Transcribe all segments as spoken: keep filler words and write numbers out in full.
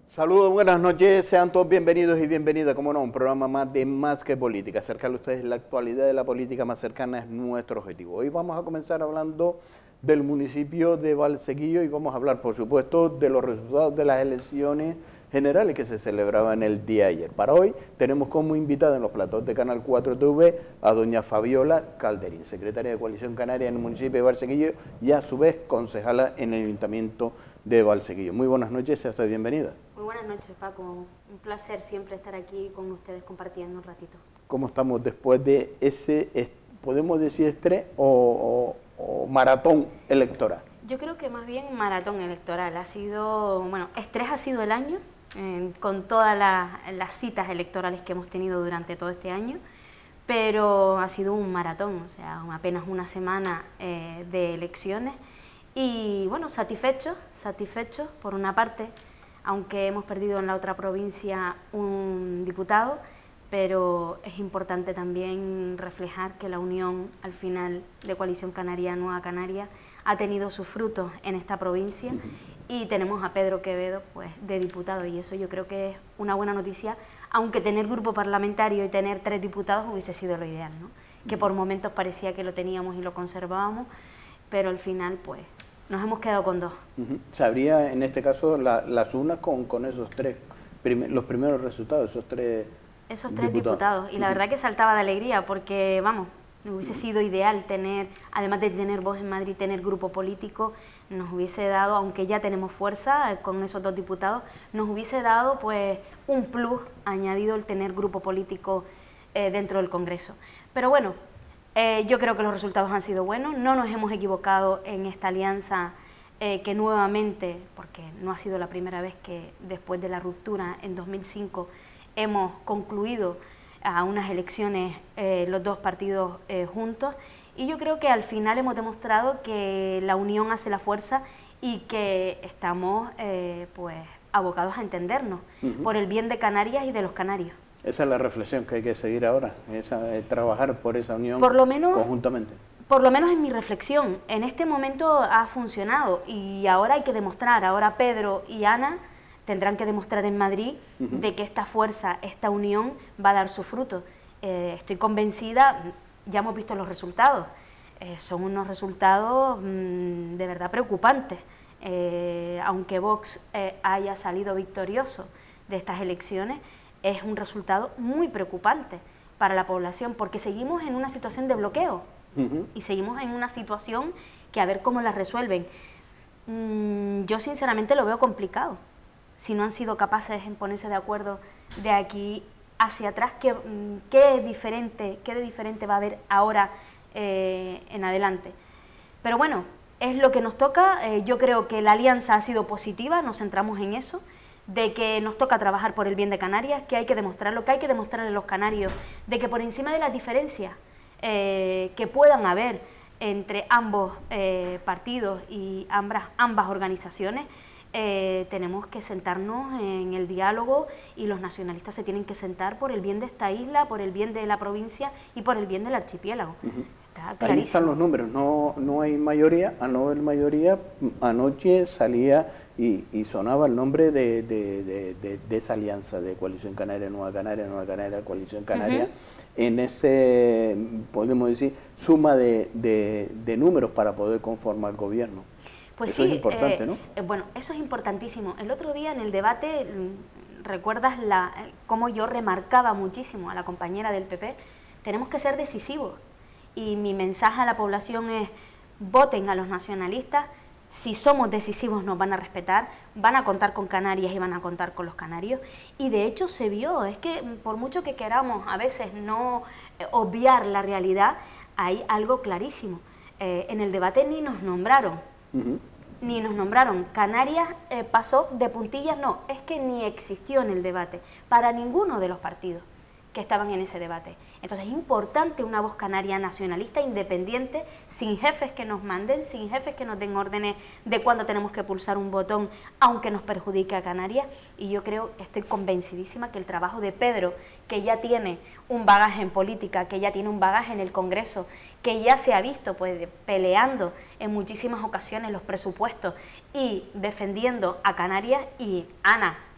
Saludos, buenas noches, sean todos bienvenidos y bienvenidas, como no, un programa más de Más que Política. Acercarle a ustedes la actualidad de la política más cercana es nuestro objetivo. Hoy vamos a comenzar hablando del municipio de Valsequillo y vamos a hablar, por supuesto, de los resultados de las elecciones generales que se celebraban el día de ayer. Para hoy tenemos como invitada en los platos de Canal cuatro T V a doña Fabiola Calderín, secretaria de Coalición Canaria en el municipio de Valsequillo y a su vez concejala en el Ayuntamiento de Valsequillo. Muy buenas noches, sea usted bienvenida. Muy buenas noches, Paco. Un placer siempre estar aquí con ustedes compartiendo un ratito. ¿Cómo estamos después de ese, podemos decir, estrés o, o, o maratón electoral? Yo creo que más bien maratón electoral. Ha sido, bueno, estrés ha sido el año, eh, con todas la, las citas electorales que hemos tenido durante todo este año, pero ha sido un maratón, o sea, apenas una semana eh, de elecciones. Y bueno, satisfechos, satisfechos por una parte, aunque hemos perdido en la otra provincia un diputado, pero es importante también reflejar que la unión al final de Coalición Canaria Nueva Canaria ha tenido sus frutos en esta provincia y tenemos a Pedro Quevedo pues, de diputado, y eso yo creo que es una buena noticia, aunque tener grupo parlamentario y tener tres diputados hubiese sido lo ideal, ¿no? Que por momentos parecía que lo teníamos y lo conservábamos, pero al final pues nos hemos quedado con dos. Uh-huh. ¿Sabría en este caso la, las urnas con, con esos tres, prim los primeros resultados, esos tres Esos tres diputados? diputados. Y la uh-huh. verdad que saltaba de alegría porque, vamos, hubiese uh-huh. sido ideal tener, además de tener voz en Madrid, tener grupo político, nos hubiese dado, aunque ya tenemos fuerza con esos dos diputados, nos hubiese dado pues un plus añadido el tener grupo político eh, dentro del Congreso. Pero bueno, Eh, yo creo que los resultados han sido buenos, no nos hemos equivocado en esta alianza eh, que nuevamente, porque no ha sido la primera vez que después de la ruptura en dos mil cinco hemos concluido a unas elecciones eh, los dos partidos eh, juntos, y yo creo que al final hemos demostrado que la unión hace la fuerza y que estamos eh, pues abocados a entendernos uh-huh. por el bien de Canarias y de los canarios. Esa es la reflexión que hay que seguir ahora, esa, eh, trabajar por esa unión por lo menos, conjuntamente. Por lo menos en mi reflexión, en este momento ha funcionado y ahora hay que demostrar, ahora Pedro y Ana tendrán que demostrar en Madrid uh-huh. de que esta fuerza, esta unión va a dar su fruto. Eh, estoy convencida, ya hemos visto los resultados, eh, son unos resultados mmm, de verdad preocupantes, eh, aunque Vox eh, haya salido victorioso de estas elecciones, es un resultado muy preocupante para la población, porque seguimos en una situación de bloqueo uh-huh. y seguimos en una situación que a ver cómo la resuelven. Mm, yo sinceramente lo veo complicado. Si no han sido capaces en ponerse de acuerdo de aquí hacia atrás, ¿qué, qué, diferente, qué de diferente va a haber ahora eh, en adelante? Pero bueno, es lo que nos toca. Eh, yo creo que la alianza ha sido positiva, nos centramos en eso, de que nos toca trabajar por el bien de Canarias, que hay que demostrarlo, que hay que demostrarle a los canarios, de que por encima de las diferencias eh, que puedan haber entre ambos eh, partidos y ambas, ambas organizaciones, eh, tenemos que sentarnos en el diálogo y los nacionalistas se tienen que sentar por el bien de esta isla, por el bien de la provincia y por el bien del archipiélago. Uh-huh. Ahí están los números, no, no hay mayoría, a no haber mayoría, anoche salía y, y sonaba el nombre de, de, de, de, de esa alianza de Coalición Canaria, Nueva Canaria, Nueva Canaria, Coalición Canaria, uh-huh. en ese, podemos decir, suma de, de, de números para poder conformar gobierno. Pues eso sí, es importante, eh, ¿no? Eh, bueno, eso es importantísimo. El otro día en el debate, recuerdas la, cómo yo remarcaba muchísimo a la compañera del P P, tenemos que ser decisivos. Y mi mensaje a la población es, voten a los nacionalistas, si somos decisivos nos van a respetar, van a contar con Canarias y van a contar con los canarios. Y de hecho se vio, es que por mucho que queramos a veces no eh, obviar la realidad, hay algo clarísimo. Eh, en el debate ni nos nombraron, uh-huh. ni nos nombraron. Canarias eh, pasó de puntillas, no, es que ni existió en el debate, para ninguno de los partidos que estaban en ese debate. Entonces es importante una voz canaria nacionalista, independiente, sin jefes que nos manden, sin jefes que nos den órdenes de cuándo tenemos que pulsar un botón, aunque nos perjudique a Canarias. Y yo creo, estoy convencidísima que el trabajo de Pedro, que ya tiene un bagaje en política, que ya tiene un bagaje en el Congreso, que ya se ha visto pues peleando en muchísimas ocasiones los presupuestos y defendiendo a Canarias, y Ana,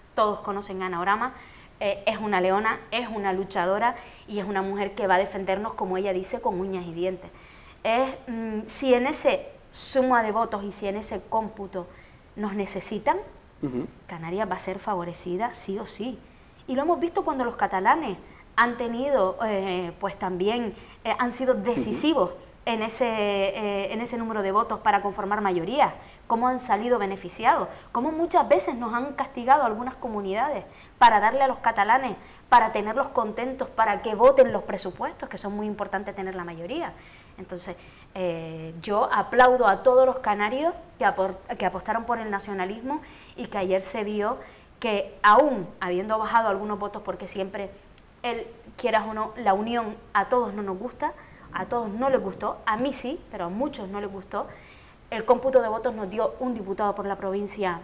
todos conocen a Ana Orama, eh, es una leona, es una luchadora y es una mujer que va a defendernos, como ella dice, con uñas y dientes. Es, mm, si en ese suma de votos y si en ese cómputo nos necesitan, uh-huh. Canarias va a ser favorecida sí o sí. Y lo hemos visto cuando los catalanes han tenido, eh, pues también eh, han sido decisivos uh-huh. en, ese, eh, en ese número de votos para conformar mayoría, cómo han salido beneficiados, cómo muchas veces nos han castigado algunas comunidades para darle a los catalanes, para tenerlos contentos, para que voten los presupuestos, que son muy importantes tener la mayoría. Entonces, eh, yo aplaudo a todos los canarios que, que apostaron por el nacionalismo y que ayer se vio que aún habiendo bajado algunos votos, porque siempre, el, quieras o no, la unión a todos no nos gusta, a todos no les gustó, a mí sí, pero a muchos no les gustó, el cómputo de votos nos dio un diputado por la provincia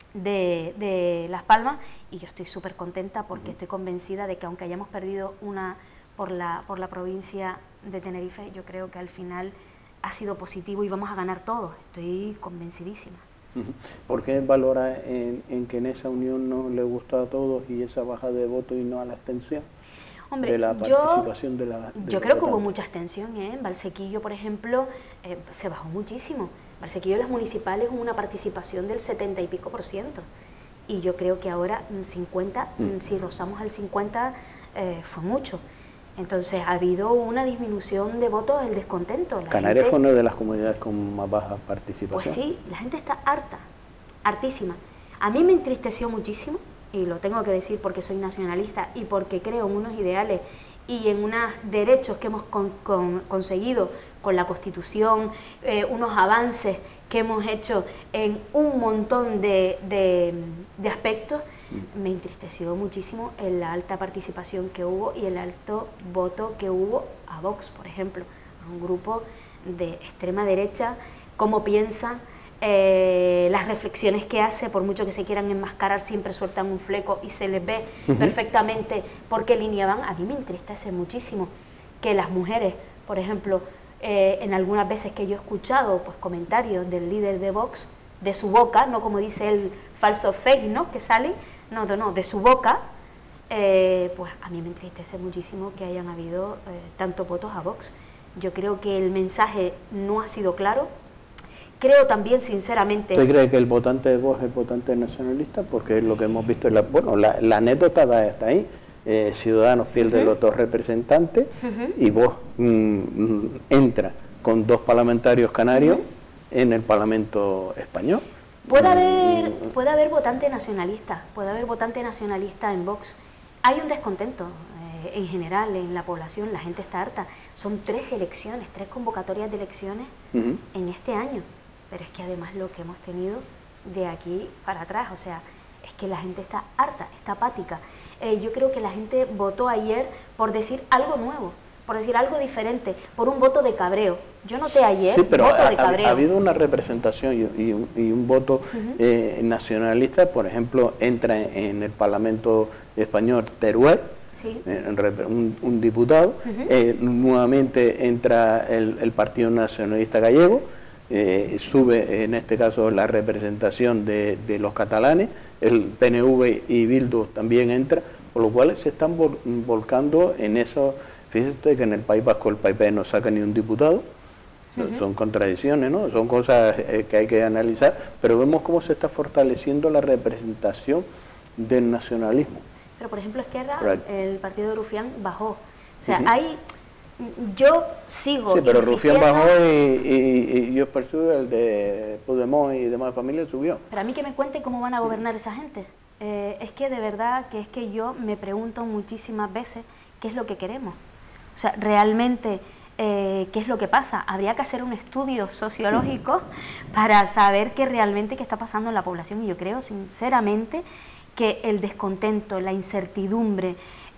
de, de Las Palmas y yo estoy súper contenta porque estoy convencida de que aunque hayamos perdido una por la, por la provincia de Tenerife, yo creo que al final ha sido positivo y vamos a ganar todos, estoy convencidísima. ¿Por qué valora en, en que en esa unión no le gustó a todos y esa baja de votos y no a la abstención? Hombre, de la participación yo, de la de yo creo que hubo mucha abstención, ¿eh? En Valsequillo, por ejemplo, eh, se bajó muchísimo. En Valsequillo de las municipales hubo una participación del setenta y pico por ciento. Y yo creo que ahora cincuenta, mm. si rozamos al cincuenta, eh, fue mucho. Entonces ha habido una disminución de votos, el descontento. La Canarias gente, fue una de las comunidades con más baja participación. Pues sí, la gente está harta, hartísima. A mí me entristeció muchísimo, y lo tengo que decir porque soy nacionalista y porque creo en unos ideales y en unos derechos que hemos con, con, conseguido con la Constitución, eh, unos avances que hemos hecho en un montón de, de, de aspectos. Me entristeció muchísimo la alta participación que hubo y el alto voto que hubo a Vox, por ejemplo, a un grupo de extrema derecha, cómo piensa, eh, las reflexiones que hace, por mucho que se quieran enmascarar, siempre sueltan un fleco y se les ve uh-huh. perfectamente por qué línea van. A mí me entristece muchísimo que las mujeres, por ejemplo, eh, en algunas veces que yo he escuchado pues, comentarios del líder de Vox, de su boca, no como dice el falso fake, ¿no?, que salen, no, no, no, de su boca, eh, pues a mí me entristece muchísimo que hayan habido eh, tantos votos a Vox. Yo creo que el mensaje no ha sido claro. Creo también, sinceramente... ¿Usted cree que el votante de Vox es votante nacionalista? Porque es lo que hemos visto en la... Bueno, la, la anécdota está ahí. Eh, Ciudadanos pierde uh-huh. los dos representantes uh-huh. y Vox mm, entra con dos parlamentarios canarios uh-huh. en el Parlamento español. Puede haber, puede haber votante nacionalista, puede haber votante nacionalista en Vox. Hay un descontento eh, en general en la población, la gente está harta. Son tres elecciones, tres convocatorias de elecciones uh-huh. en este año. Pero es que además lo que hemos tenido de aquí para atrás, o sea, es que la gente está harta, está apática. Eh, yo creo que la gente votó ayer por decir algo nuevo, por decir algo diferente, por un voto de cabreo. Yo noté ayer sí, pero voto ha, de cabreo. Ha habido una representación y, y, un, y un voto uh-huh. eh, nacionalista, por ejemplo, entra en, en el Parlamento español Teruel, sí. eh, un, un diputado, uh-huh. eh, nuevamente entra el, el Partido Nacionalista Gallego, eh, sube en este caso la representación de, de los catalanes, el P N V y Bildu también entra, por lo cual se están vol, volcando en eso. Fíjese usted que en el País Vasco el P P no saca ni un diputado. Uh-huh. Son contradicciones, ¿no? Son cosas eh, que hay que analizar, pero vemos cómo se está fortaleciendo la representación del nacionalismo. Pero por ejemplo Esquerra, right. el partido de Rufián bajó. O sea, uh-huh. hay... Yo sigo Sí, pero Rufián bajó y, y, y yo percibo el de Podemos y demás familias subió. Pero a mí que me cuenten cómo van a gobernar esa gente. Eh, es que de verdad que es que yo me pregunto muchísimas veces qué es lo que queremos. O sea, realmente... Eh, ¿qué es lo que pasa? Habría que hacer un estudio sociológico para saber qué realmente qué está pasando en la población y yo creo sinceramente que el descontento, la incertidumbre,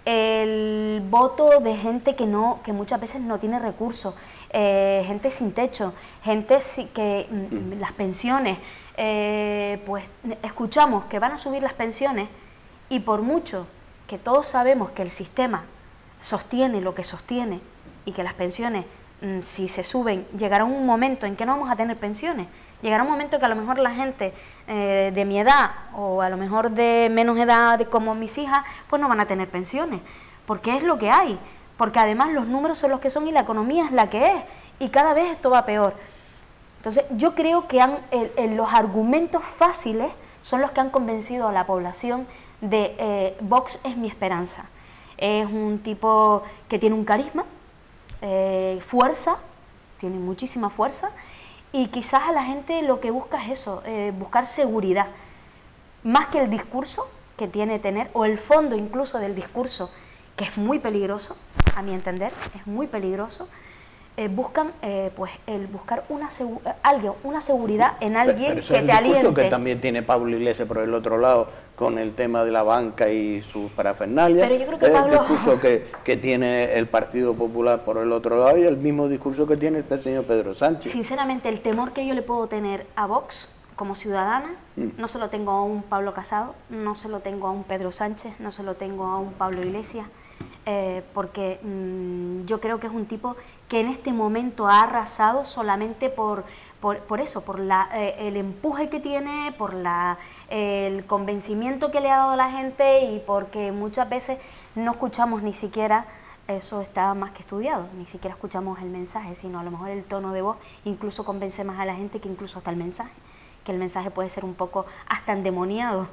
el voto de gente que no, que muchas veces no tiene recursos, eh, gente sin techo, gente que mm, las pensiones, eh, pues escuchamos que van a subir las pensiones y por mucho que todos sabemos que el sistema sostiene lo que sostiene y que las pensiones, si se suben, llegará un momento en que no vamos a tener pensiones Llegará un momento que a lo mejor la gente eh, de mi edad o a lo mejor de menos edad de como mis hijas, pues no van a tener pensiones, porque es lo que hay, porque además los números son los que son y la economía es la que es, y cada vez esto va peor. Entonces yo creo que han, el, el, los argumentos fáciles son los que han convencido a la población de eh, Vox es mi esperanza. Es un tipo que tiene un carisma, eh, fuerza, tiene muchísima fuerza, y quizás a la gente lo que busca es eso, eh, buscar seguridad, más que el discurso que tiene que tener, o el fondo incluso del discurso, que es muy peligroso, a mi entender, es muy peligroso. Eh, buscan eh, pues el buscar una, segu alguien, una seguridad en alguien pero, pero que es te el discurso aliente. Que también tiene Pablo Iglesias por el otro lado con el tema de la banca y sus parafernalias. Pero yo creo que es Pablo... el discurso que, que tiene el Partido Popular por el otro lado y el mismo discurso que tiene este señor Pedro Sánchez. Sinceramente, el temor que yo le puedo tener a Vox como ciudadana, mm. no se lo tengo a un Pablo Casado, no se lo tengo a un Pedro Sánchez, no se lo tengo a un Pablo Iglesias, eh, porque mmm, yo creo que es un tipo que en este momento ha arrasado solamente por, por, por eso, por la, eh, el empuje que tiene, por la, eh, el convencimiento que le ha dado a la gente y porque muchas veces no escuchamos ni siquiera, eso está más que estudiado, ni siquiera escuchamos el mensaje, sino a lo mejor el tono de voz incluso convence más a la gente que incluso hasta el mensaje, que el mensaje puede ser un poco hasta endemoniado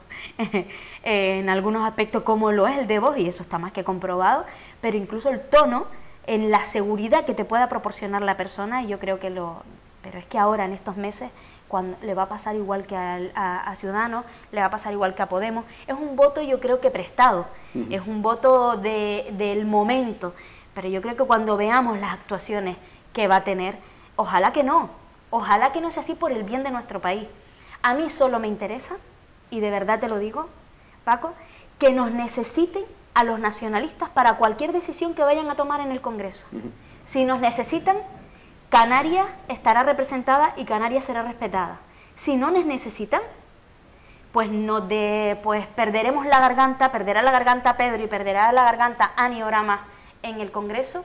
en algunos aspectos como lo es el de voz, y eso está más que comprobado, pero incluso el tono en la seguridad que te pueda proporcionar la persona, y yo creo que lo... Pero es que ahora, en estos meses, cuando le va a pasar igual que a, a, a Ciudadanos, le va a pasar igual que a Podemos, es un voto yo creo que prestado, uh-huh. es un voto de, del momento, pero yo creo que cuando veamos las actuaciones que va a tener, ojalá que no, ojalá que no sea así por el bien de nuestro país. A mí solo me interesa, y de verdad te lo digo, Paco, que nos necesiten a los nacionalistas para cualquier decisión que vayan a tomar en el Congreso. Uh-huh. Si nos necesitan, Canarias estará representada y Canarias será respetada. Si no nos necesitan, pues, nos de, pues perderemos la garganta, perderá la garganta Pedro y perderá la garganta Ani Orama en el Congreso,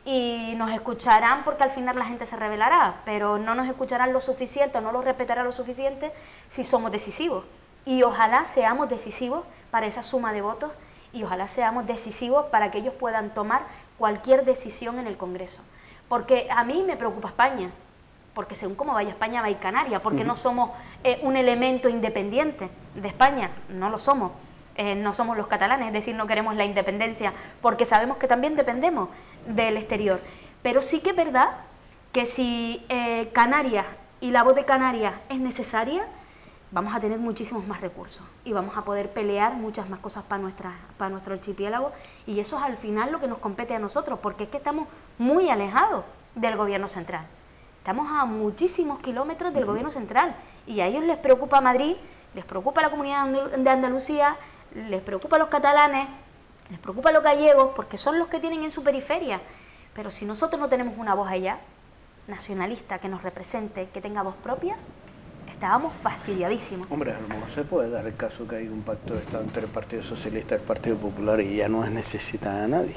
y nos escucharán porque al final la gente se rebelará, pero no nos escucharán lo suficiente, no los respetarán lo suficiente si somos decisivos. Y ojalá seamos decisivos para esa suma de votos, y ojalá seamos decisivos para que ellos puedan tomar cualquier decisión en el Congreso. Porque a mí me preocupa España, porque según cómo vaya España va a ir Canarias, porque uh-huh. no somos eh, un elemento independiente de España, no lo somos. Eh, no somos los catalanes, es decir, no queremos la independencia porque sabemos que también dependemos del exterior. Pero sí que es verdad que si eh, Canarias y la voz de Canarias es necesaria, vamos a tener muchísimos más recursos y vamos a poder pelear muchas más cosas para, nuestra, para nuestro archipiélago, y eso es al final lo que nos compete a nosotros, porque es que estamos muy alejados del gobierno central. Estamos a muchísimos kilómetros del gobierno central, y a ellos les preocupa Madrid, les preocupa la comunidad de Andalucía, les preocupa a los catalanes, les preocupa a los gallegos, porque son los que tienen en su periferia. Pero si nosotros no tenemos una voz allá, nacionalista, que nos represente, que tenga voz propia, estábamos fastidiadísimos. Hombre, a lo mejor se puede dar el caso que hay un pacto de Estado entre el Partido Socialista y el Partido Popular y ya no es necesitada a nadie.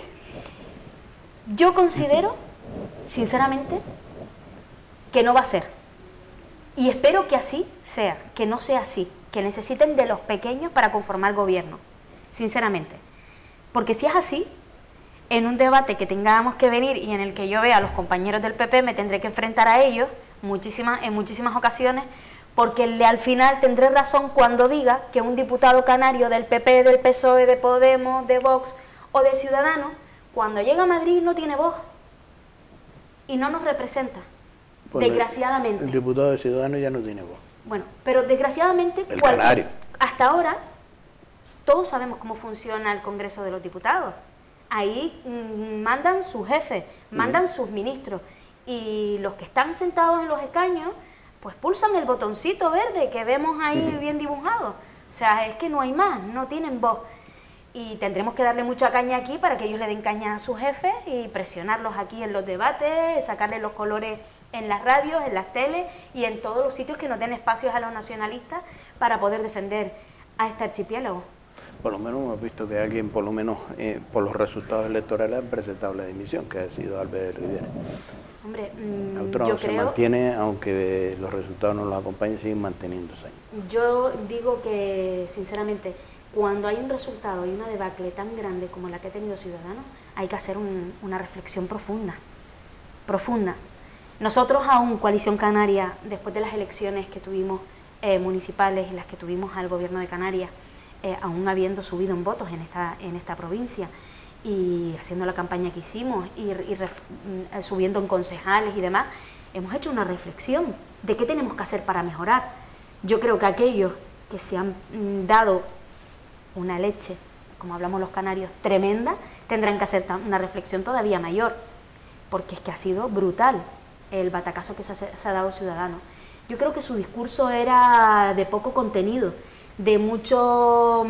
Yo considero, sinceramente, que no va a ser. Y espero que así sea, que no sea así, que necesiten de los pequeños para conformar gobierno, sinceramente. Porque si es así, en un debate que tengamos que venir y en el que yo vea a los compañeros del P P, me tendré que enfrentar a ellos muchísimas, en muchísimas ocasiones, porque le, al final tendré razón cuando diga que un diputado canario del P P, del P S O E, de Podemos, de Vox o de Ciudadanos, cuando llega a Madrid no tiene voz y no nos representa, pues desgraciadamente. El diputado de Ciudadanos ya no tiene voz. Bueno, pero desgraciadamente, el canario. Hasta ahora, todos sabemos cómo funciona el Congreso de los Diputados. Ahí mmm, mandan sus jefes, mandan uh-huh. sus ministros, y los que están sentados en los escaños, pues pulsan el botoncito verde que vemos ahí uh-huh. bien dibujado. O sea, es que no hay más, no tienen voz. Y tendremos que darle mucha caña aquí para que ellos le den caña a sus jefes y presionarlos aquí en los debates, sacarle los colores en las radios, en las teles y en todos los sitios que nos den espacios a los nacionalistas para poder defender a este archipiélago. Por lo menos hemos visto que alguien, por lo menos eh, por los resultados electorales, ha presentado la dimisión, que ha sido Albert Rivera. Hombre, mmm, Autónoma yo se creo... mantiene, aunque los resultados no los acompañen, siguen manteniéndose. Yo digo que, sinceramente, cuando hay un resultado y una debacle tan grande como la que ha tenido Ciudadanos, hay que hacer un, una reflexión profunda, profunda. Nosotros aún, Coalición Canaria, después de las elecciones que tuvimos eh, municipales y las que tuvimos al gobierno de Canarias, eh, aún habiendo subido en votos en esta, en esta provincia, y haciendo la campaña que hicimos y, y ref, subiendo en concejales y demás, hemos hecho una reflexión de qué tenemos que hacer para mejorar. Yo creo que aquellos que se han dado una leche, como hablamos los canarios, tremenda, tendrán que hacer una reflexión todavía mayor, porque es que ha sido brutal el batacazo que se ha, se ha dado Ciudadanos. Yo creo que su discurso era de poco contenido, de mucho...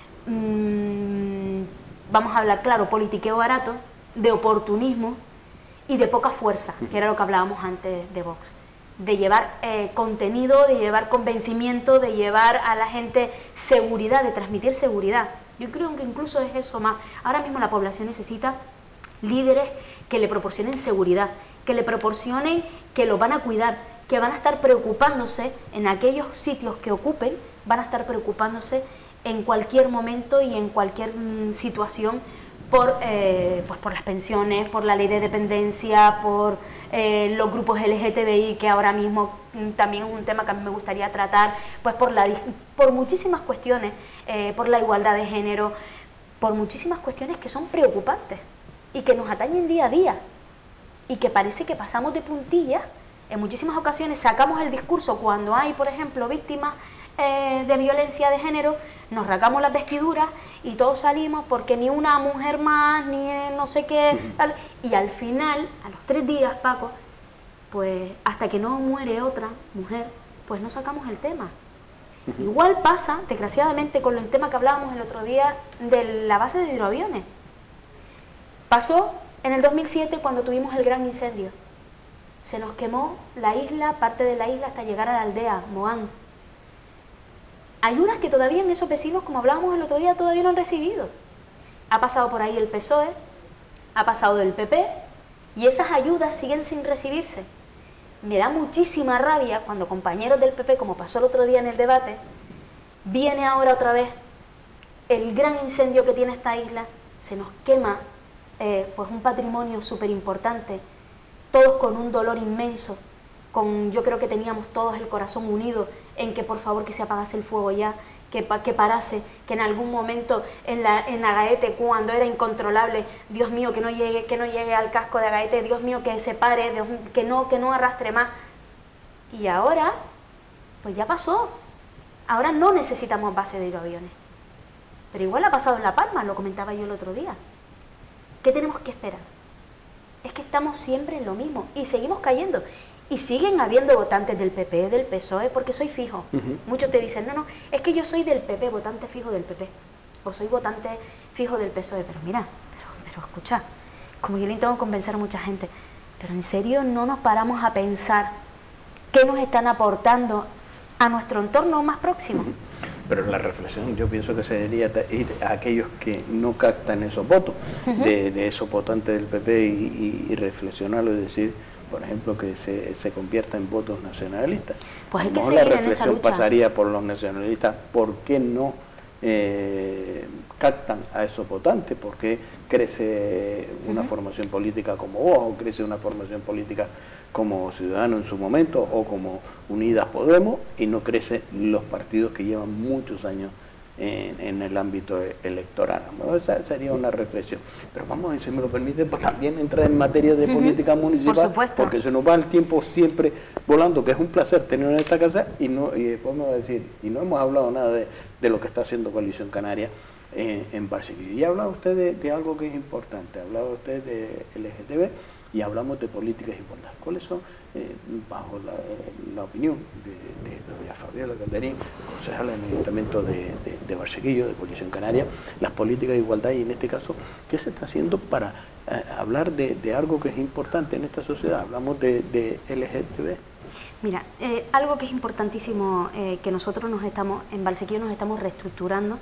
Mmm, vamos a hablar claro, politiqueo barato, de oportunismo y de poca fuerza, que era lo que hablábamos antes de Vox. De llevar eh, contenido, de llevar convencimiento, de llevar a la gente seguridad, de transmitir seguridad. Yo creo que incluso es eso más. Ahora mismo la población necesita líderes que le proporcionen seguridad, que le proporcionen que lo van a cuidar, que van a estar preocupándose en aquellos sitios que ocupen, van a estar preocupándose en cualquier momento y en cualquier mm, situación por, eh, pues por las pensiones, por la ley de dependencia, por eh, los grupos L G T B I, que ahora mismo mm, también es un tema que a mí me gustaría tratar, pues por, la, por muchísimas cuestiones, eh, por la igualdad de género, por muchísimas cuestiones que son preocupantes y que nos atañen día a día y que parece que pasamos de puntillas. En muchísimas ocasiones sacamos el discurso cuando hay, por ejemplo, víctimas eh, de violencia de género, nos rasgamos las vestiduras y todos salimos porque ni una mujer más, ni no sé qué, tal. Y al final, a los tres días, Paco, pues hasta que no muere otra mujer, pues no sacamos el tema. Igual pasa, desgraciadamente, con el tema que hablábamos el otro día de la base de hidroaviones. Pasó en el dos mil siete cuando tuvimos el gran incendio. Se nos quemó la isla, parte de la isla, hasta llegar a la aldea, Moán. Ayudas que todavía en esos vecinos, como hablábamos el otro día, todavía no han recibido. Ha pasado por ahí el P S O E, ha pasado el P P, y esas ayudas siguen sin recibirse. Me da muchísima rabia cuando compañeros del P P, como pasó el otro día en el debate, viene ahora otra vez el gran incendio que tiene esta isla, se nos quema eh, pues un patrimonio súper importante, todos con un dolor inmenso, con, yo creo que teníamos todos el corazón unido en que por favor que se apagase el fuego ya, que, que parase, que en algún momento en, la, en Agaete, cuando era incontrolable, Dios mío, que no llegue, que no llegue al casco de Agaete, Dios mío, que se pare, Dios, que, no, que no arrastre más. Y ahora, pues ya pasó, ahora no necesitamos base de hidroaviones. Pero igual ha pasado en La Palma, lo comentaba yo el otro día. ¿Qué tenemos que esperar? Es que estamos siempre en lo mismo y seguimos cayendo. Y siguen habiendo votantes del P P, del P S O E, porque soy fijo. Uh-huh. Muchos te dicen, no, no, es que yo soy del P P, votante fijo del P P. O soy votante fijo del P S O E. Pero mira, pero, pero escucha, como yo le intento convencer a mucha gente, pero en serio no nos paramos a pensar qué nos están aportando a nuestro entorno más próximo. Uh-huh. Pero la reflexión yo pienso que se debería ir a aquellos que no captan esos votos, uh-huh. de, de esos votantes del P P y, y, y reflexionarlo y decir, por ejemplo, que se, se convierta en votos nacionalistas. Pues hay que seguir en esa lucha. La reflexión pasaría por los nacionalistas, ¿por qué no eh, captan a esos votantes? ¿Por qué crece una uh-huh. formación política como vos, o crece una formación política como Ciudadanos en su momento, o como Unidas Podemos, y no crecen los partidos que llevan muchos años en, en el ámbito electoral? ¿No? Esa sería una reflexión. Pero vamos, si me lo permite, pues también entrar en materia de uh-huh. política municipal, por supuesto, porque se nos va el tiempo siempre volando, que es un placer tener en esta casa, y no y después me va a decir, y no hemos hablado nada de, de lo que está haciendo Coalición Canaria en, en Barsequillo. Y ha hablado usted de, de algo que es importante, ha hablado usted de L G T B, y hablamos de políticas de igualdad. ¿Cuáles son, eh, bajo la, la opinión de, de doña Fabiola Calderín, concejala en el Ayuntamiento de, de, de Barsequillo, de Coalición Canaria, las políticas de igualdad, y en este caso, qué se está haciendo para eh, hablar de, de algo que es importante en esta sociedad? Hablamos de, de L G T B. Mira, eh, algo que es importantísimo, eh, que nosotros nos estamos, en Barsequillo nos estamos reestructurando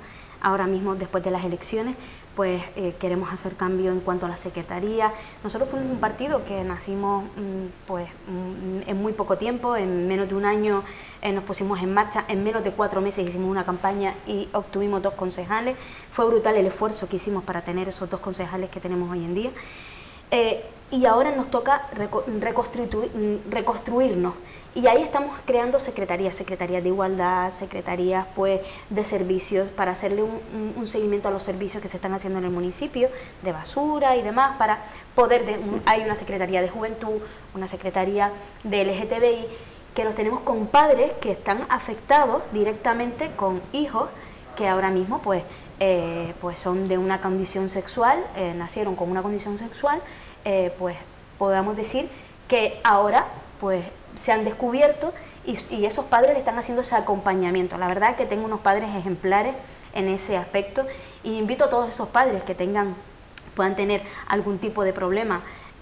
ahora mismo después de las elecciones, pues eh, queremos hacer cambio en cuanto a la secretaría. Nosotros fuimos un partido que nacimos mm, pues mm, en muy poco tiempo, en menos de un año eh, nos pusimos en marcha, en menos de cuatro meses hicimos una campaña y obtuvimos dos concejales. Fue brutal el esfuerzo que hicimos para tener esos dos concejales que tenemos hoy en día. Eh, y ahora nos toca reconstruir, reconstruirnos. Y ahí estamos creando secretarías, secretarías de igualdad, secretarías pues, de servicios, para hacerle un, un, un seguimiento a los servicios que se están haciendo en el municipio, de basura y demás, para poder, de, un, hay una secretaría de juventud, una secretaría de L G T B I, que los tenemos con padres que están afectados directamente con hijos que ahora mismo pues, eh, pues son de una condición sexual, eh, nacieron con una condición sexual, eh, pues podamos decir que ahora pues se han descubierto y, y esos padres le están haciendo ese acompañamiento. La verdad es que tengo unos padres ejemplares en ese aspecto y invito a todos esos padres que tengan, puedan tener algún tipo de problema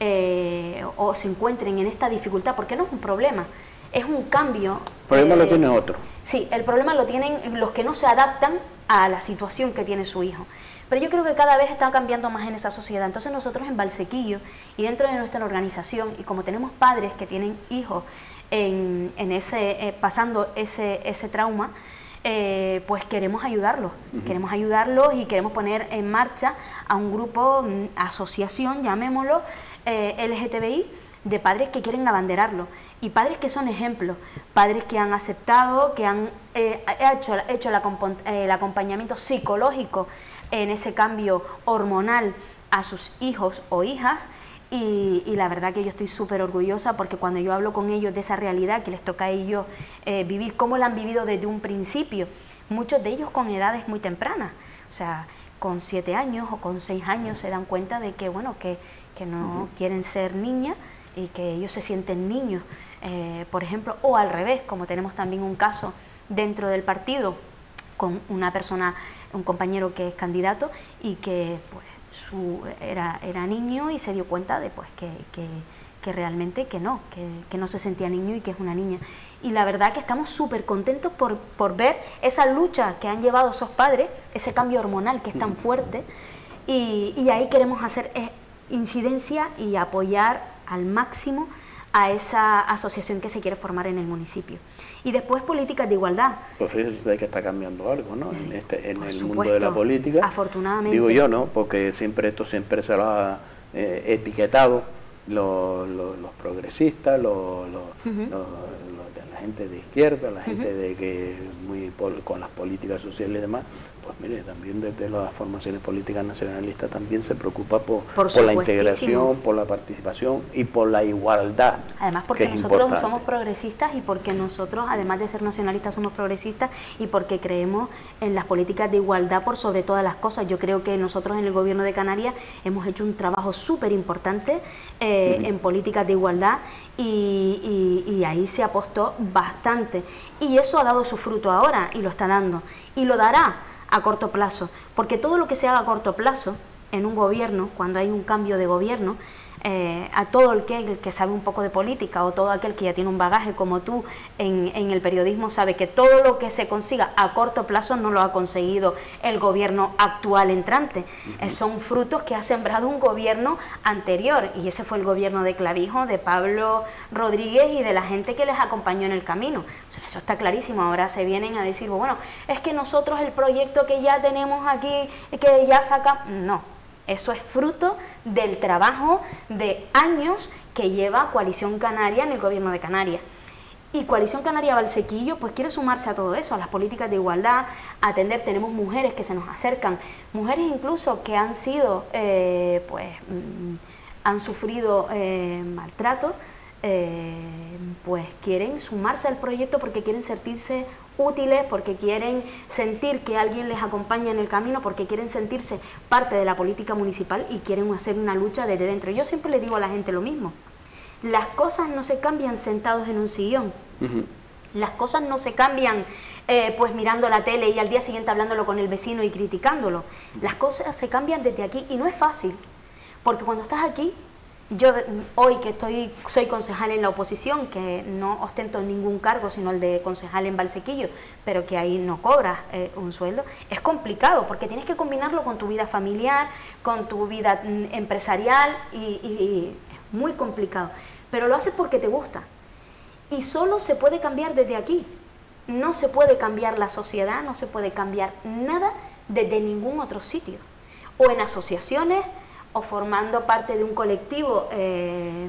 eh, o se encuentren en esta dificultad, porque no es un problema, es un cambio. El problema eh, lo tiene otro. Sí, el problema lo tienen los que no se adaptan a la situación que tiene su hijo. Pero yo creo que cada vez está cambiando más en esa sociedad. Entonces nosotros en Valsequillo y dentro de nuestra organización, y como tenemos padres que tienen hijos en, en ese, eh, pasando ese, ese trauma, eh, pues queremos ayudarlos. Uh-huh. Queremos ayudarlos y queremos poner en marcha a un grupo, asociación, llamémoslo, eh, L G T B I, de padres que quieren abanderarlo. Y padres que son ejemplos, padres que han aceptado, que han eh, hecho, hecho el, el acompañamiento psicológico en ese cambio hormonal a sus hijos o hijas, y, y la verdad que yo estoy súper orgullosa porque cuando yo hablo con ellos de esa realidad que les toca a ellos eh, vivir, cómo la han vivido desde un principio, muchos de ellos con edades muy tempranas, o sea, con siete años o con seis años se dan cuenta de que, bueno, que, que no uh-huh. quieren ser niñas y que ellos se sienten niños, eh, por ejemplo, o al revés, como tenemos también un caso dentro del partido con una persona, un compañero que es candidato y que pues su, era, era niño y se dio cuenta de pues que, que, que realmente que no, que, que no se sentía niño y que es una niña. Y la verdad que estamos súper contentos por, por ver esa lucha que han llevado esos padres, ese cambio hormonal que es tan fuerte, y, y ahí queremos hacer incidencia y apoyar al máximo a esa asociación que se quiere formar en el municipio. Y después políticas de igualdad. Pues fíjate que está cambiando algo, ¿no? Sí, en este, en el supuesto, mundo de la política. Afortunadamente. Digo yo, ¿no? Porque siempre esto siempre se lo ha eh, etiquetado los, los, los progresistas, los, los, uh-huh. los, los de la gente de izquierda, la gente uh-huh. de que muy pol, con las políticas sociales y demás. Pues mire, también desde las formaciones políticas nacionalistas también se preocupa por, por, por la integración, por la participación y por la igualdad. Además porque nosotros importante. somos progresistas y porque nosotros, además de ser nacionalistas, somos progresistas y porque creemos en las políticas de igualdad por sobre todas las cosas. Yo creo que nosotros en el gobierno de Canarias hemos hecho un trabajo súper importante eh, uh-huh. en políticas de igualdad y, y, y ahí se apostó bastante. Y eso ha dado su fruto ahora y lo está dando y lo dará a corto plazo, porque todo lo que se haga a corto plazo en un gobierno, cuando hay un cambio de gobierno, eh, a todo el que, el que sabe un poco de política o todo aquel que ya tiene un bagaje como tú en, en el periodismo sabe que todo lo que se consiga a corto plazo no lo ha conseguido el gobierno actual entrante. Uh-huh. eh, son frutos que ha sembrado un gobierno anterior y ese fue el gobierno de Clavijo, de Pablo Rodríguez y de la gente que les acompañó en el camino. O sea, eso está clarísimo. Ahora se vienen a decir, bueno, es que nosotros el proyecto que ya tenemos aquí, que ya saca... No. Eso es fruto del trabajo de años que lleva Coalición Canaria en el gobierno de Canarias. Y Coalición Canaria Valsequillo pues quiere sumarse a todo eso, a las políticas de igualdad, a atender, tenemos mujeres que se nos acercan, mujeres incluso que han sido, eh, pues, mm, han sufrido eh, maltrato, eh, pues quieren sumarse al proyecto porque quieren sentirse útiles, porque quieren sentir que alguien les acompaña en el camino, porque quieren sentirse parte de la política municipal y quieren hacer una lucha desde dentro. Yo siempre le digo a la gente lo mismo, las cosas no se cambian sentados en un sillón, uh-huh. las cosas no se cambian eh, pues mirando la tele y al día siguiente hablándolo con el vecino y criticándolo, las cosas se cambian desde aquí y no es fácil, porque cuando estás aquí Yo hoy que estoy soy concejal en la oposición, que no ostento ningún cargo sino el de concejal en Valsequillo, pero que ahí no cobras eh, un sueldo, es complicado porque tienes que combinarlo con tu vida familiar, con tu vida mm, empresarial y, y, y es muy complicado, pero lo haces porque te gusta y solo se puede cambiar desde aquí, no se puede cambiar la sociedad, no se puede cambiar nada desde ningún otro sitio, o en asociaciones, o formando parte de un colectivo eh,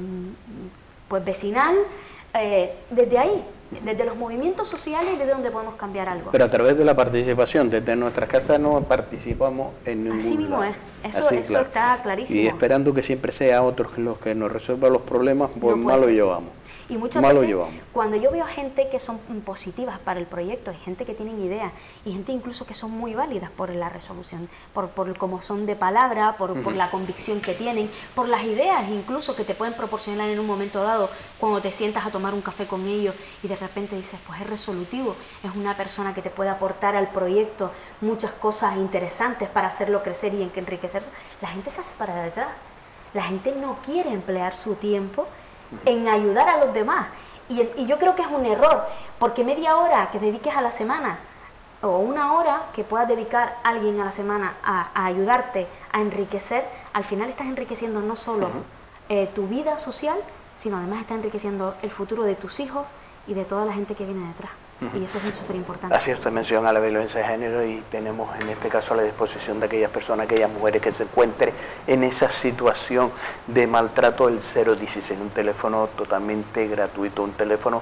pues vecinal, eh, desde ahí, desde los movimientos sociales, desde donde podemos cambiar algo. Pero a través de la participación, desde nuestras casas no participamos en ningún Así mismo lado. es, eso, Así, eso claro. está clarísimo. Y esperando que siempre sea otros los que nos resuelvan los problemas, pues No mal lo ser. llevamos. Y muchas Mal lo veces, llevamos. cuando yo veo gente que son positivas para el proyecto, hay gente que tienen ideas, y gente incluso que son muy válidas por la resolución, por, por cómo son de palabra, por, uh-huh. por la convicción que tienen, por las ideas incluso que te pueden proporcionar en un momento dado, cuando te sientas a tomar un café con ellos y de repente dices, pues es resolutivo, es una persona que te puede aportar al proyecto muchas cosas interesantes para hacerlo crecer y enriquecerse. La gente se hace para detrás, la gente no quiere emplear su tiempo en ayudar a los demás, y, y yo creo que es un error, porque media hora que dediques a la semana o una hora que puedas dedicar a alguien a la semana a, a ayudarte, a enriquecer, al final estás enriqueciendo no solo uh-huh. eh, tu vida social, sino además estás enriqueciendo el futuro de tus hijos y de toda la gente que viene detrás. Uh-huh. Y eso es súper importante. Así usted menciona la violencia de género y tenemos en este caso a la disposición de aquellas personas, aquellas mujeres que se encuentren en esa situación de maltrato, el cero dieciséis, un teléfono totalmente gratuito, un teléfono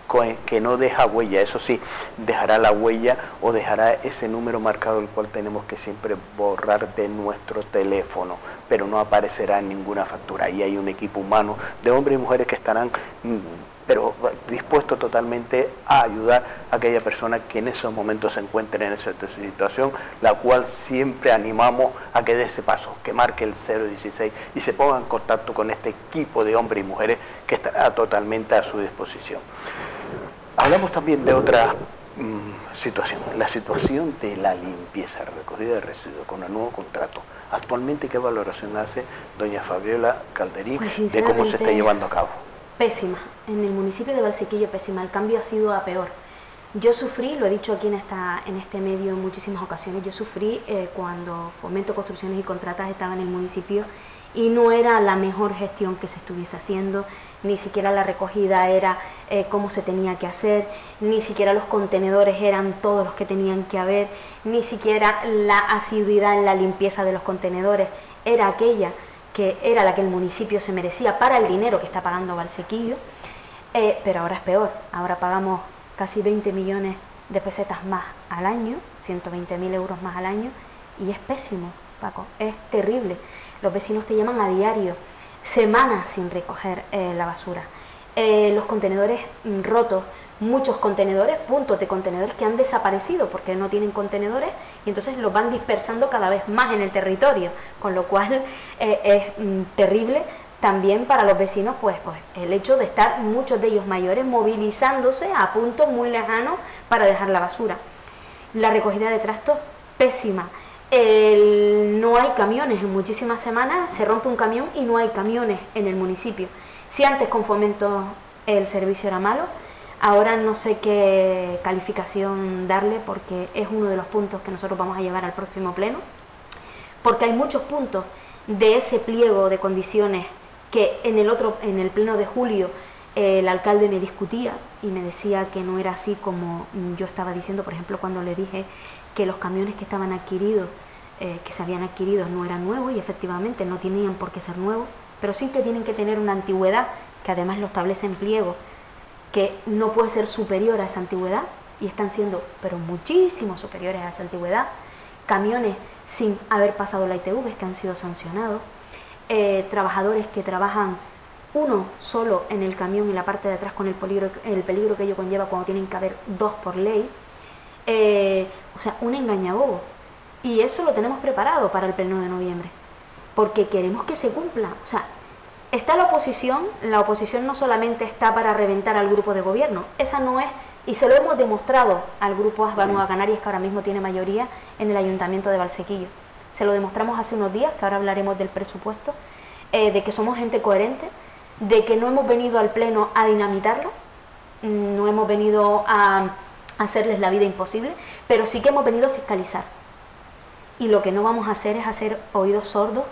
que no deja huella, eso sí, dejará la huella o dejará ese número marcado, el cual tenemos que siempre borrar de nuestro teléfono, pero no aparecerá en ninguna factura. Y hay un equipo humano de hombres y mujeres que estarán pero dispuesto totalmente a ayudar a aquella persona que en esos momentos se encuentre en esa situación, la cual siempre animamos a que dé ese paso, que marque el cero dieciséis y se ponga en contacto con este equipo de hombres y mujeres que estará totalmente a su disposición. Hablamos también de otra mmm, situación, la situación de la limpieza, recogida de residuos con el nuevo contrato. Actualmente, ¿qué valoración hace doña Fabiola Calderín pues, de cómo se está llevando a cabo? Pésima. En el municipio de Valsequillo, pésima. El cambio ha sido a peor. Yo sufrí, lo he dicho aquí en, esta, en este medio en muchísimas ocasiones, yo sufrí eh, cuando Fomento Construcciones y Contratas estaba en el municipio y no era la mejor gestión que se estuviese haciendo, ni siquiera la recogida era eh, como se tenía que hacer, ni siquiera los contenedores eran todos los que tenían que haber, ni siquiera la asiduidad en la limpieza de los contenedores era aquella que era la que el municipio se merecía para el dinero que está pagando Valsequillo, eh, pero ahora es peor, ahora pagamos casi veinte millones de pesetas más al año, ciento veinte mil euros más al año, y es pésimo, Paco, es terrible. Los vecinos te llaman a diario, semanas sin recoger eh, la basura. Eh, los contenedores mm, rotos, muchos contenedores, puntos de contenedores que han desaparecido porque no tienen contenedores y entonces los van dispersando cada vez más en el territorio, con lo cual eh, es mm, terrible también para los vecinos, pues, pues el hecho de estar muchos de ellos mayores movilizándose a puntos muy lejanos para dejar la basura. La recogida de trastos, pésima. El, no hay camiones, en muchísimas semanas se rompe un camión y no hay camiones en el municipio. Si antes con Fomento el servicio era malo, ahora no sé qué calificación darle porque es uno de los puntos que nosotros vamos a llevar al próximo pleno, porque hay muchos puntos de ese pliego de condiciones que en el otro, en el pleno de julio eh, el alcalde me discutía y me decía que no era así como yo estaba diciendo, por ejemplo cuando le dije que los camiones que estaban adquiridos, eh, que se habían adquirido no eran nuevos y efectivamente no tenían por qué ser nuevos, pero sí que tienen que tener una antigüedad, que además lo establece en pliego, que no puede ser superior a esa antigüedad y están siendo, pero muchísimo superiores a esa antigüedad, camiones sin haber pasado la I T V que han sido sancionados, eh, trabajadores que trabajan uno solo en el camión y la parte de atrás con el peligro, el peligro que ello conlleva cuando tienen que haber dos por ley, eh, o sea, un engañabobo. Y eso lo tenemos preparado para el pleno de noviembre, porque queremos que se cumpla. O sea, está la oposición, la oposición no solamente está para reventar al grupo de gobierno, esa no es, y se lo hemos demostrado al grupo Asba Nueva Canarias, que ahora mismo tiene mayoría en el Ayuntamiento de Valsequillo. Se lo demostramos hace unos días, que ahora hablaremos del presupuesto, eh, de que somos gente coherente, de que no hemos venido al Pleno a dinamitarlo, no hemos venido a hacerles la vida imposible, pero sí que hemos venido a fiscalizar. Y lo que no vamos a hacer es hacer oídos sordos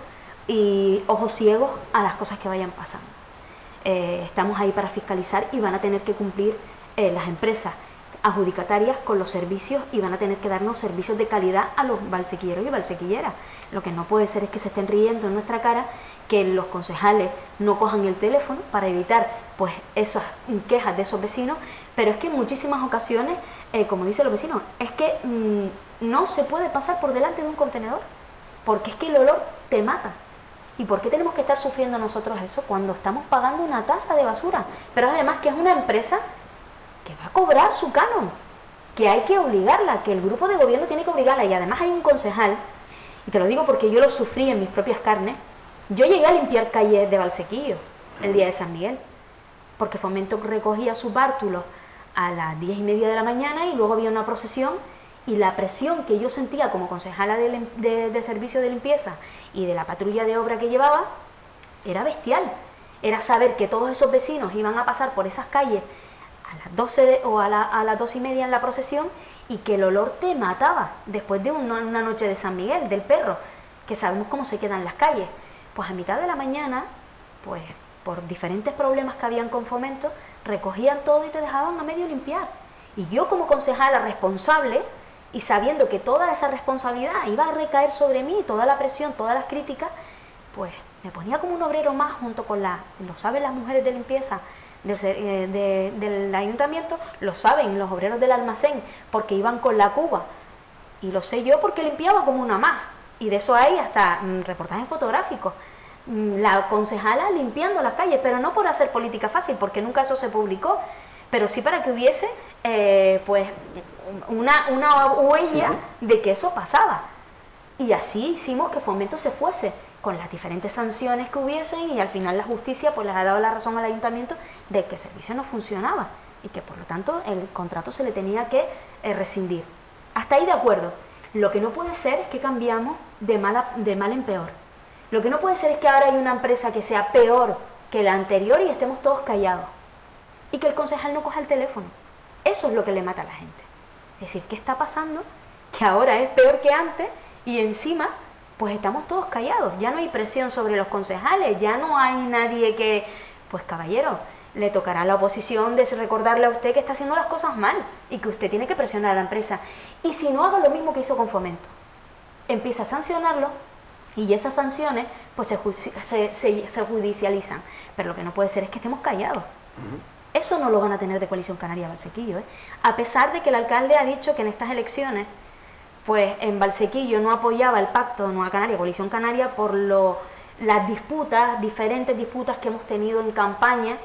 y ojos ciegos a las cosas que vayan pasando. Eh, estamos ahí para fiscalizar y van a tener que cumplir eh, las empresas adjudicatarias con los servicios y van a tener que darnos servicios de calidad a los valsequilleros y valsequilleras. Lo que no puede ser es que se estén riendo en nuestra cara, que los concejales no cojan el teléfono para evitar pues esas quejas de esos vecinos, pero es que en muchísimas ocasiones, eh, como dicen los vecinos, es que mmm, no se puede pasar por delante de un contenedor, porque es que el olor te mata. ¿Y por qué tenemos que estar sufriendo nosotros eso cuando estamos pagando una tasa de basura? Pero además que es una empresa que va a cobrar su canon, que hay que obligarla, que el grupo de gobierno tiene que obligarla, y además hay un concejal, y te lo digo porque yo lo sufrí en mis propias carnes. Yo llegué a limpiar calles de Valsequillo el día de San Miguel, porque Fomento recogía sus bártulos a las diez y media de la mañana y luego había una procesión, y la presión que yo sentía como concejala de, de, de servicio de limpieza y de la patrulla de obra que llevaba era bestial. Era saber que todos esos vecinos iban a pasar por esas calles a las doce o a, la, a las dos y media en la procesión y que el olor te mataba después de una, una noche de San Miguel, del perro, que sabemos cómo se quedan las calles. Pues a mitad de la mañana, pues por diferentes problemas que habían con Fomento, recogían todo y te dejaban a medio limpiar. Y yo como concejala responsable, y sabiendo que toda esa responsabilidad iba a recaer sobre mí, toda la presión, todas las críticas, pues me ponía como un obrero más junto con la, lo saben las mujeres de limpieza del, eh, de, del ayuntamiento, lo saben los obreros del almacén, porque iban con la cuba, y lo sé yo porque limpiaba como una más, y de eso hay hasta mm, reportajes fotográficos. La concejala limpiando las calles, pero no por hacer política fácil, porque nunca eso se publicó, pero sí para que hubiese eh, pues una, una huella de que eso pasaba. Y así hicimos que Fomento se fuese, con las diferentes sanciones que hubiesen, y al final la justicia pues les ha dado la razón al ayuntamiento de que el servicio no funcionaba y que por lo tanto el contrato se le tenía que eh, rescindir. Hasta ahí de acuerdo. Lo que no puede ser es que cambiamos de mal, a, de mal en peor. Lo que no puede ser es que ahora hay una empresa que sea peor que la anterior y estemos todos callados. Y que el concejal no coja el teléfono. Eso es lo que le mata a la gente. Es decir, ¿qué está pasando? Que ahora es peor que antes y encima pues estamos todos callados. Ya no hay presión sobre los concejales, ya no hay nadie que... Pues caballero, le tocará a la oposición de recordarle a usted que está haciendo las cosas mal y que usted tiene que presionar a la empresa. Y si no, haga lo mismo que hizo con Fomento. Empieza a sancionarlo. Y esas sanciones pues se, se, se, se judicializan. Pero lo que no puede ser es que estemos callados. Uh-huh. Eso no lo van a tener de Coalición Canaria Valsequillo, ¿eh? A pesar de que el alcalde ha dicho que en estas elecciones, pues en Valsequillo no apoyaba el pacto Nueva Canaria, Coalición Canaria, por lo, las disputas, diferentes disputas que hemos tenido en campaña,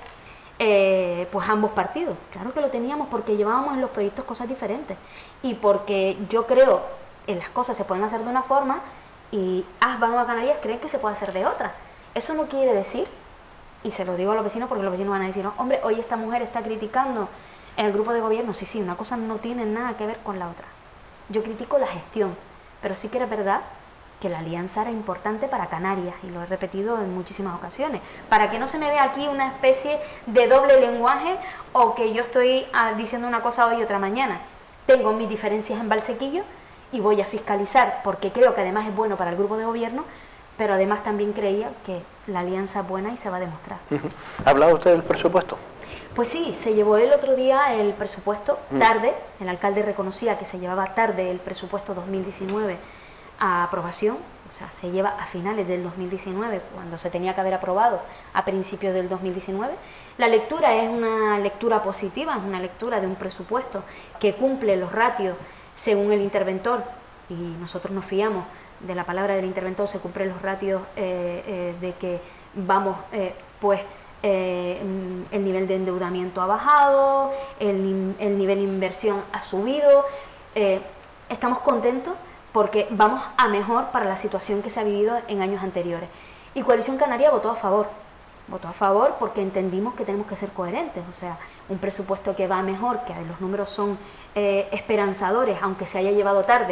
eh, pues ambos partidos. Claro que lo teníamos porque llevábamos en los proyectos cosas diferentes. Y porque yo creo que las cosas se pueden hacer de una forma y Asba Nueva Canarias creen que se puede hacer de otra. Eso no quiere decir, y se lo digo a los vecinos porque los vecinos van a decir, no, hombre, hoy esta mujer está criticando en el grupo de gobierno. Sí, sí, una cosa no tiene nada que ver con la otra. Yo critico la gestión, pero sí que era verdad que la alianza era importante para Canarias, y lo he repetido en muchísimas ocasiones, para que no se me vea aquí una especie de doble lenguaje o que yo estoy ah, diciendo una cosa hoy y otra mañana. Tengo mis diferencias en Valsequillo y voy a fiscalizar porque creo que además es bueno para el grupo de gobierno, pero además también creía que la alianza es buena y se va a demostrar. ¿Ha hablado usted del presupuesto? Pues sí, se llevó el otro día el presupuesto tarde, el alcalde reconocía que se llevaba tarde el presupuesto dos mil diecinueve a aprobación, o sea, se lleva a finales del dos mil diecinueve, cuando se tenía que haber aprobado a principios del dos mil diecinueve. La lectura es una lectura positiva, es una lectura de un presupuesto que cumple los ratios según el interventor, y nosotros nos fiamos de la palabra del interventor, se cumplen los ratios eh, eh, de que vamos, eh, pues, eh, el nivel de endeudamiento ha bajado, el, el nivel de inversión ha subido, eh, estamos contentos porque vamos a mejor para la situación que se ha vivido en años anteriores. Y Coalición Canaria votó a favor, votó a favor porque entendimos que tenemos que ser coherentes, o sea, un presupuesto que va mejor, que los números son eh, esperanzadores, aunque se haya llevado tarde,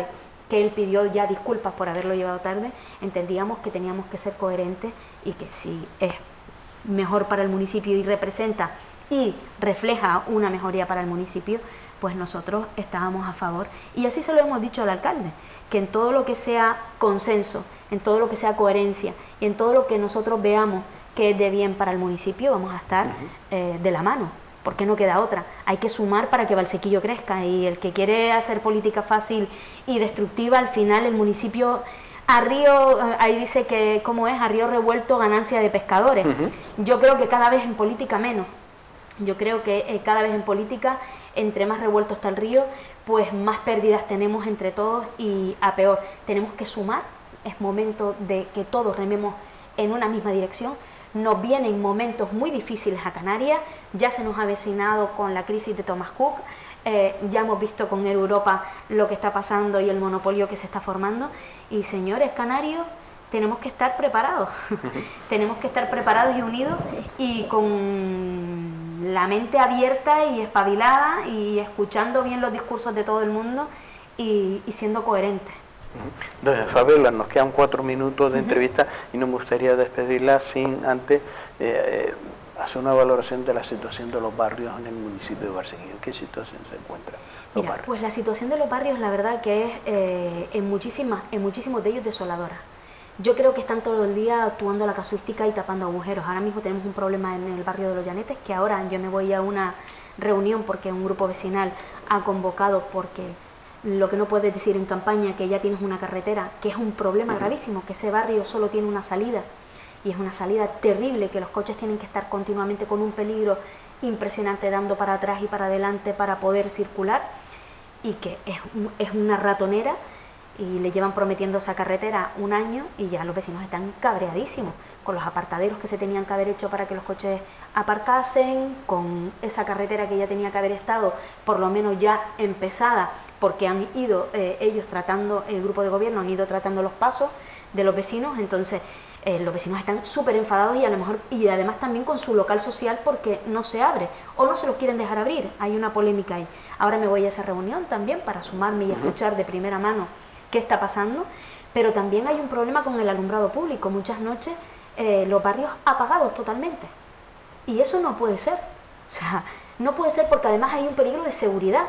que él pidió ya disculpas por haberlo llevado tarde, entendíamos que teníamos que ser coherentes y que si es mejor para el municipio y representa y refleja una mejoría para el municipio, pues nosotros estábamos a favor. Y así se lo hemos dicho al alcalde, que en todo lo que sea consenso, en todo lo que sea coherencia y en todo lo que nosotros veamos que es de bien para el municipio, vamos a estar uh-huh. eh, de la mano, porque no queda otra. Hay que sumar para que Valsequillo crezca, y el que quiere hacer política fácil y destructiva, al final el municipio... A río, ahí dice que, ¿cómo es? A río revuelto, ganancia de pescadores. Uh-huh. Yo creo que cada vez en política menos. Yo creo que eh, cada vez en política, entre más revuelto está el río, pues más pérdidas tenemos entre todos y a peor. Tenemos que sumar, es momento de que todos rememos en una misma dirección. Nos vienen momentos muy difíciles a Canarias, ya se nos ha avecinado con la crisis de Thomas Cook, eh, ya hemos visto con Europa lo que está pasando y el monopolio que se está formando, y señores canarios, tenemos que estar preparados, tenemos que estar preparados y unidos y con la mente abierta y espabilada y escuchando bien los discursos de todo el mundo y, y siendo coherentes. Doña Fabiola, nos quedan cuatro minutos de uh-huh. entrevista y no me gustaría despedirla sin antes eh, hacer una valoración de la situación de los barrios en el municipio de Valsequillo. ¿En qué situación se encuentran los Mira, barrios? Pues la situación de los barrios, la verdad que es eh, en, muchísimas, en muchísimos de ellos desoladora. Yo creo que están todo el día actuando la casuística y tapando agujeros. Ahora mismo tenemos un problema en el barrio de Los Llanetes, que ahora yo me voy a una reunión porque un grupo vecinal ha convocado, porque lo que no puedes decir en campaña, que ya tienes una carretera, que es un problema uh-huh. gravísimo, que ese barrio solo tiene una salida, y es una salida terrible, que los coches tienen que estar continuamente con un peligro impresionante, dando para atrás y para adelante para poder circular, y que es, un, es una ratonera, y le llevan prometiendo esa carretera un año y ya los vecinos están cabreadísimos con los apartaderos que se tenían que haber hecho para que los coches aparcasen, con esa carretera que ya tenía que haber estado por lo menos ya empezada, porque han ido eh, ellos tratando, el grupo de gobierno han ido tratando los pasos de los vecinos. Entonces eh, los vecinos están súper enfadados y a lo mejor y además también con su local social porque no se abre o no se los quieren dejar abrir. Hay una polémica ahí. Ahora me voy a esa reunión también para sumarme y escuchar de primera mano qué está pasando, pero también hay un problema con el alumbrado público. Muchas noches eh, los barrios apagados totalmente, y eso no puede ser. O sea, no puede ser, porque además hay un peligro de seguridad,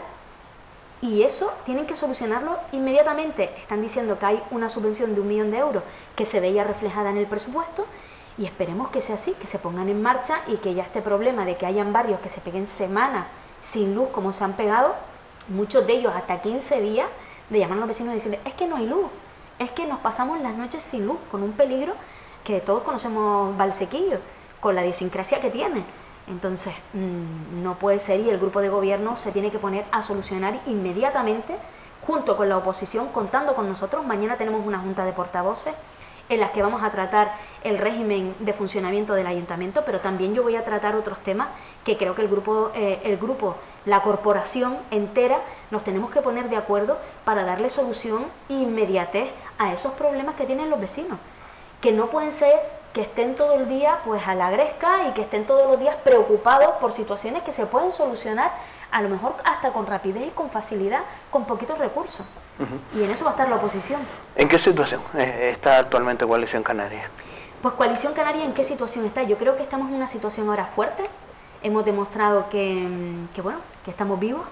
y eso tienen que solucionarlo inmediatamente. Están diciendo que hay una subvención de un millón de euros que se veía reflejada en el presupuesto, y esperemos que sea así, que se pongan en marcha y que ya este problema de que hayan barrios que se peguen semanas sin luz como se han pegado, muchos de ellos hasta quince días, de llamar a los vecinos y decirles, es que no hay luz, es que nos pasamos las noches sin luz, con un peligro que todos conocemos Valsequillo, con la idiosincrasia que tiene. Entonces, mmm, no puede ser, y el grupo de gobierno se tiene que poner a solucionar inmediatamente, junto con la oposición, contando con nosotros. Mañana tenemos una junta de portavoces en las que vamos a tratar el régimen de funcionamiento del ayuntamiento, pero también yo voy a tratar otros temas que creo que el grupo, eh, el grupo, la corporación entera, nos tenemos que poner de acuerdo para darle solución e inmediatez a esos problemas que tienen los vecinos, que no pueden ser que estén todo el día pues a la gresca y que estén todos los días preocupados por situaciones que se pueden solucionar a lo mejor hasta con rapidez y con facilidad, con poquitos recursos. Uh-huh. Y en eso va a estar la oposición. ¿En qué situación está actualmente Coalición Canaria? Pues Coalición Canaria, ¿en qué situación está? Yo creo que estamos en una situación ahora fuerte. Hemos demostrado que, que bueno, que estamos vivos.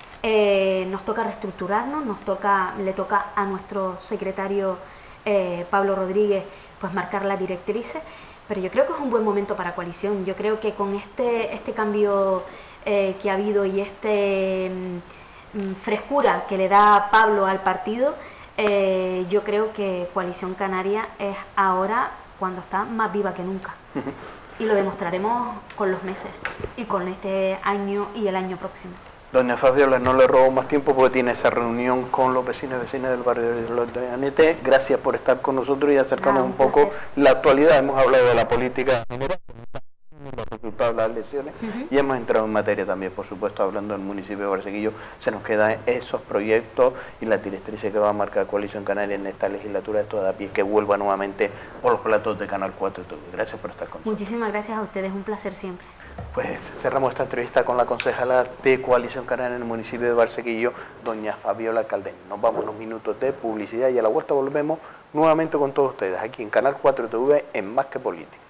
Eh, nos toca reestructurarnos, nos toca, le toca a nuestro secretario eh, Pablo Rodríguez pues marcar las directrices, pero yo creo que es un buen momento para Coalición. Yo creo que con este, este cambio eh, que ha habido y este mm, frescura que le da Pablo al partido, eh, yo creo que Coalición Canaria es ahora cuando está más viva que nunca. Y lo demostraremos con los meses y con este año y el año próximo. Doña Fabiola, no le robo más tiempo porque tiene esa reunión con los vecinos y vecinas del barrio de Los Llanetes. Gracias por estar con nosotros y acercarnos ah, un, un poco la actualidad. Hemos hablado de la política general, los resultados de las elecciones, uh-huh. y hemos entrado en materia también, por supuesto, hablando del municipio de Valsequillo. Se nos quedan esos proyectos y las directrices que va a marcar Coalición Canaria en esta legislatura. Esto da pie que vuelva nuevamente por los platos de Canal cuatro y todo. Gracias por estar con nosotros. Muchísimas gracias a ustedes, un placer siempre. Pues cerramos esta entrevista con la concejala de Coalición Canaria en el municipio de Barsequillo, doña Fabiola Caldén. Nos vamos unos minutos de publicidad y a la vuelta volvemos nuevamente con todos ustedes aquí en Canal cuatro T V en Más que Política.